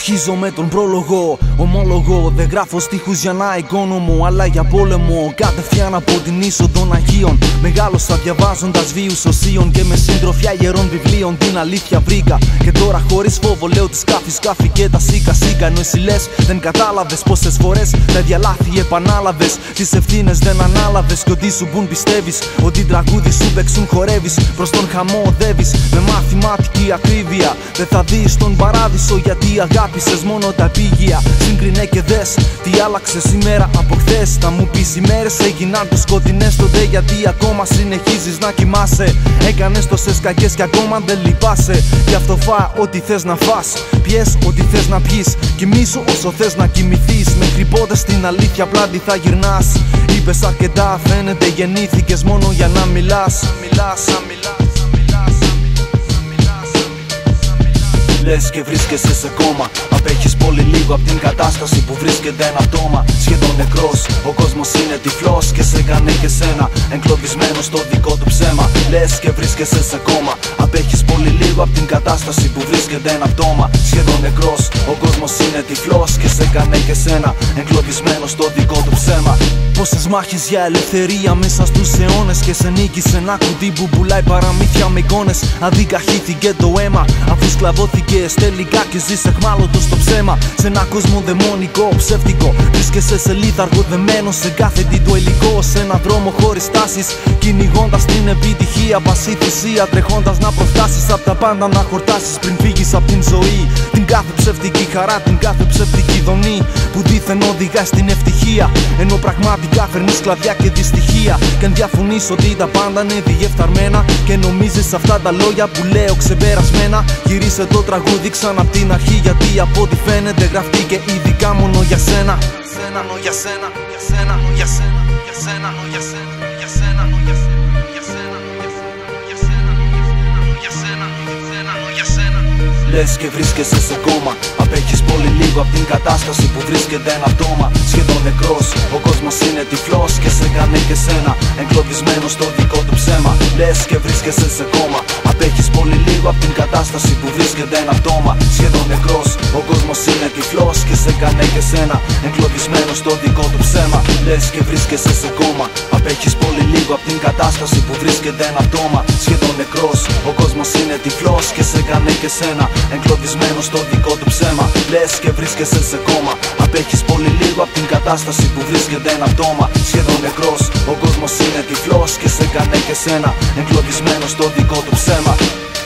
Αρχίζω με τον πρόλογο, ομόλογο. Δεν γράφω στίχους για να οικονομώ, αλλά για πόλεμο. Κατευθείαν από την είσοδο Αγίων. Μεγάλωσα διαβάζοντας βίους οσίων και με συντροφιά ιερών βιβλίων. Την αλήθεια βρήκα και τώρα χωρίς φόβο λέω τη σκάφη και τα σίκα. Ενώ εσύ λες δεν κατάλαβες πόσες φορές τα ίδια λάθη επανάλαβες. Τις ευθύνες δεν ανάλαβες κι ότι σου μπουν πιστεύεις. Ότι τραγούδι σου παίξουν χορεύεις. Προς τον χαμό οδεύεις με μαθηματική ακρίβεια. Δεν θα δεις τον παράδεισο γιατί αγάπησες μόνο τα επίγεια. Σύγκρινε και δες τι άλλαξε σήμερα από χθες. Θα μου πεις οι μέρες έγιναν τους σκοτεινές τότε γιατί ακόμα συνεχίζεις να κοιμάσαι. Έκανες τόσες κακές κι ακόμα δεν λυπάσαι. Γι' αυτό φά ό,τι θες να φας, πιες ό,τι θες να πιείς. Κοιμήσου όσο θες να κοιμηθείς. Μέχρι πότε στην αλήθεια πλάτη θα γυρνάς. Είπες αρκετά, φαίνεται γεννήθηκες μόνο για να μιλάς. Λες και βρίσκεσαι σε κόμμα. Απέχεις πολύ λίγο από την κατάσταση που βρίσκεται ένα πτώμα. Σχεδόν νεκρός, ο κόσμος είναι τυφλός και σε κάνει και σένα εγκλωβισμένο στο δικό του ψέμα. Λες και βρίσκεσαι σε κόμμα. Απέχεις πολύ λίγο από την κατάσταση που βρίσκεται ένα πτώμα. Σχεδόν νεκρός, ο κόσμος είναι τυφλός και σε κάνει και σένα εγκλωβισμένο στο δικό του ψέμα. Πόσες μάχες για ελευθερία μέσα στους αιώνες και σε νίκησε ένα κουτί που πουλάει παραμύθια με εικόνες. Αδίκα χύθηκε το αίμα αφού σκλαβώθηκες τελικά και ζεις εχμάλωτος στο ψέμα. Σε ένα κόσμο δαιμονικό, ψεύτικο. Βρίσκεσαι σε λίθαργο δεμένο σε κάθε τι το υλικό. Σε έναν δρόμο χωρίς τάσεις, κυνηγώντας την επιτυχία. Πασί θυσία, τρεχώντας να προφτάσεις απ' τα πάντα να χορτάσεις πριν φύγεις απ' την ζωή. Την κάθε ψεύτικη χαρά, την κάθε ψεύτικη δονή που δίθεν οδηγά στην ευτυχία. Ενώ πραγματικά φέρνεις σκλαβιά και δυστυχία. Και αν διαφωνείς ότι τα πάντα είναι διεφθαρμένα και νομίζεις αυτά τα λόγια που λέω ξεπερασμένα, γυρίσε το τραγούδι ξανά απ' την αρχή. Γιατί από ό,τι φαίνεται γραφτήκε ειδικά μόνο για σένα. Λες και βρίσκεσαι σε κόμμα. Απέχεις πολύ λίγο από την κατάσταση που βρίσκεται ένα πτώμα. Σχεδόν νεκρός, ο κόσμος είναι τυφλός και σε κάνει και σένα εγκλωβισμένο στο δικό του ψέμα. Λες και βρίσκεσαι σε κόμμα. Απέχεις πολύ λίγο από την κατάσταση που βρίσκεται ένα πτώμα. Σχεδόν νεκρός, ο κόσμος είναι τυφλός και σε κάνει και σένα εγκλωβισμένο στο δικό του ψέμα. Λες και βρίσκεσαι σε κόμμα. Απέχεις πολύ λίγο από την κατάσταση που βρίσκεται ένα πτώμα. Σχεδόν νεκρός, ο κόσμος είναι τυφλός και σε κάνει και σένα εγκλωβισμένο στο δικό του ψέμα. Λες και βρίσκεσαι σε κόμμα. Απέχεις πολύ λίγο από την κατάσταση που βρίσκεται ένα πτώμα. Σχεδόν νεκρός, ο κόσμος είναι τυφλός και σε κάνει και σένα εγκλωβισμένο στο δικό του ψέμα.